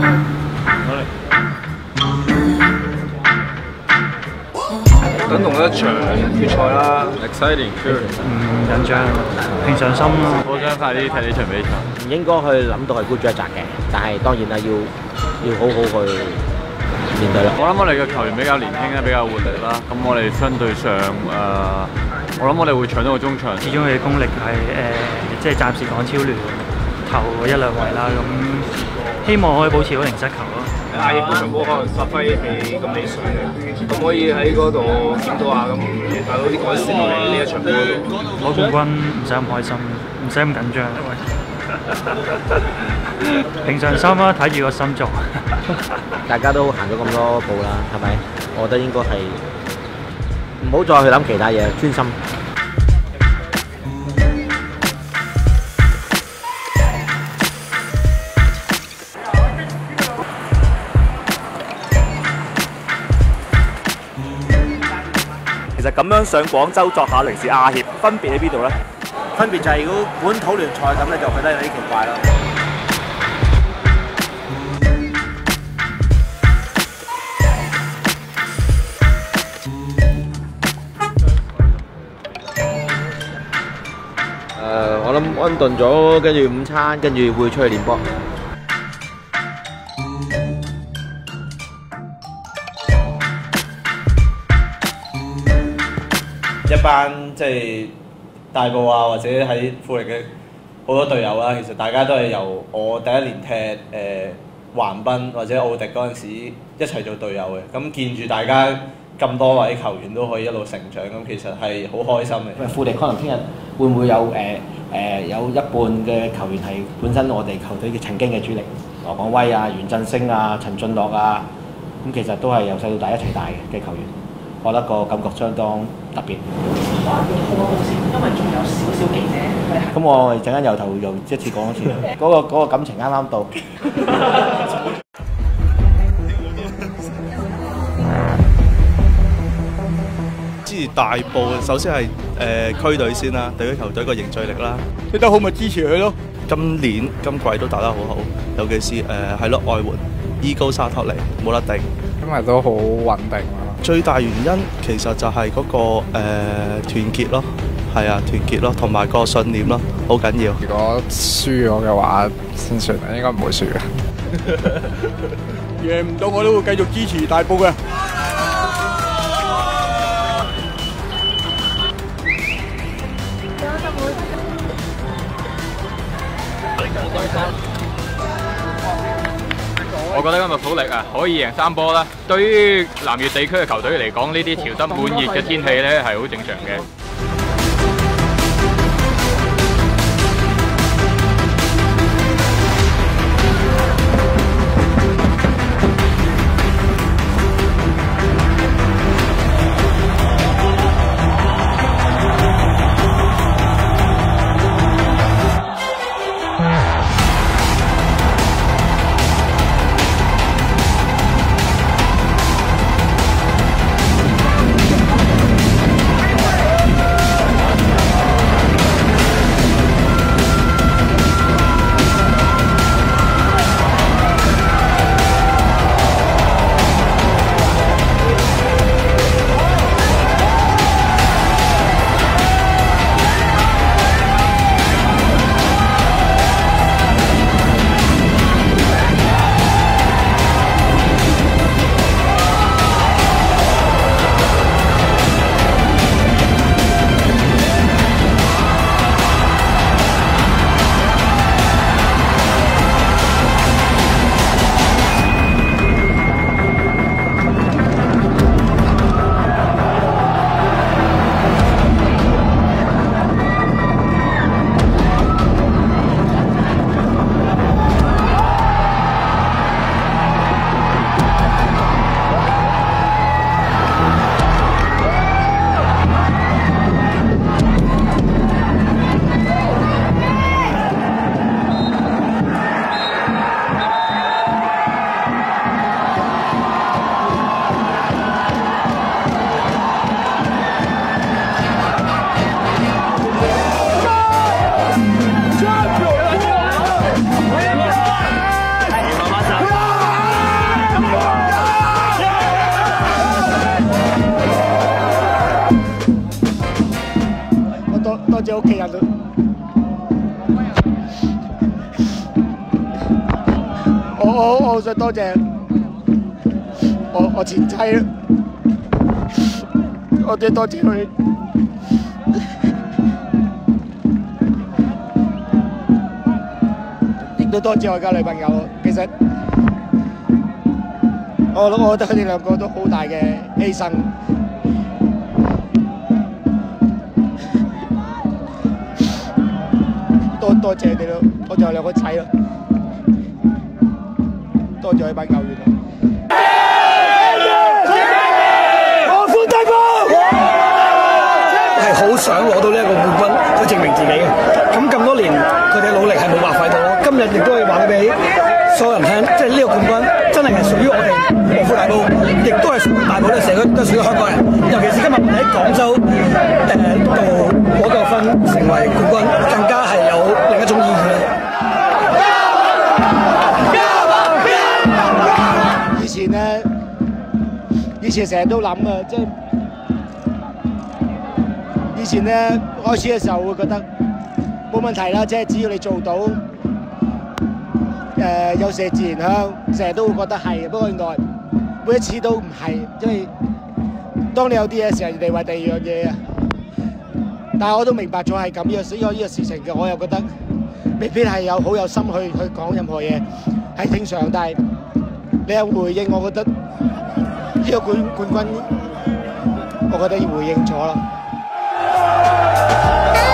等同一場決賽啦 ，exciting sure。 緊張，平常心咯。 好想快啲睇呢場比賽。 唔應該去諗到係孤注一擲嘅，但係當然啦，要好好去面對啦。 我諗我哋嘅球員比較年輕咧，比較活力啦。咁我哋相對上我諗我哋會搶到個中場。 始終佢嘅功力係即係暫時港超聯頭一兩位啦。咁希望可以保持到零失球咯。 亞翼嗰場波可能發揮係咁理想嘅，咁可以喺嗰度檢討下咁，大佬啲改善落嚟呢一場波度。 攞冠軍唔使咁開心，唔使咁緊張。平常心啦，睇住個心做。 大家都行咗咁多步啦，係咪？我覺得應該係唔好再去諗其他嘢，專心。 其實咁樣上廣州作下零時亞協，分別喺邊度咧？ 分別就係如果本土聯賽咁咧，就覺得有啲奇怪咯。我諗安頓咗，跟住午餐，跟住會出去練波。 一班即係大埔啊，或者喺富力嘅好多隊友啦，其實大家都係由我第一年踢橫濱或者奧迪嗰陣時一齊做隊友嘅，咁見住大家咁多位球員都可以一路成長，咁其實係好開心嘅。 富力可能聽日會唔會有有一半嘅球員係本身我哋球隊嘅曾經嘅主力，羅廣威啊、袁振聲啊、陳俊樂啊，咁其實都係由細到大一齊大嘅球員，我覺得個感覺相當特別。可能要好好先，因為仲有少少記者。咁我陣間由頭又一次講一次，嗰個感情啱啱到。 支持大埔，首先係區隊先啦，對於球隊個凝聚力啦。 踢得好咪支持佢咯。 今季都打得好好，尤其是係咯外援伊高沙托尼冇得定， 因為都好穩定啦。 最大原因其實就係嗰個團結咯，係啊團結咯，同埋個信念咯，好緊要。 如果輸咗嘅話先算啦，應該唔會輸嘅。贏唔到我都會繼續支持大埔嘅。 我覺得今日富力啊可以贏3波啦。對於南粵地區嘅球隊嚟講，呢啲潮濕悶熱嘅天氣咧係好正常嘅。 謝屋企人咯。我好想多謝我前妻咯，我真係多謝佢。亦都多謝我而家女朋友。其實我覺得佢哋兩個都好大嘅犧牲。多謝你咯，多謝我兩個仔咯，多謝我班球員咯。我歡大波係好想攞到呢一個冠軍，去證明自己嘅。咁多年佢哋努力係冇白費到，今日亦都可以話俾所有人聽，即係呢個冠軍真係屬於我哋樂富大埔，亦都係屬於大埔呢個社區，都係屬於香港人。尤其是今日喺廣州度攞個分成為冠軍，更加係有另一種意義。以前成日都諗啊，即係以前咧開始嘅時候會覺得冇問題啦，即係只要你做到，有時自然香，成日都會覺得係。不過原來每一次都唔係，因為當你有啲嘢時候，人哋為第二樣嘢啊。但係我都明白咗係咁樣，呢個事情嘅，我又覺得未必係好有心去講任何嘢，係正常。但係你有回應，我覺得呢個冠軍，我覺得要回應咗啦。